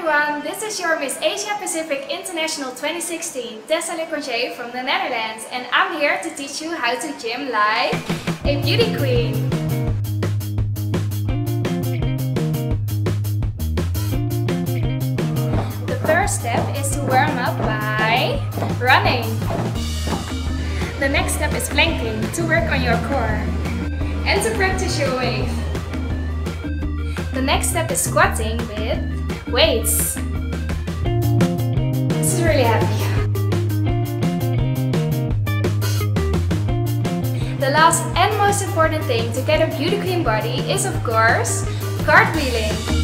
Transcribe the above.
everyone, this is your Miss Asia Pacific International 2016, Tessa Lecontier from the Netherlands, and I'm here to teach you how to gym like a beauty queen. The first step is to warm up by running. The next step is planking to work on your core and to practice your wave. The next step is squatting with weights. This is really happy. The last and most important thing to get a beauty queen body is, of course, cartwheeling.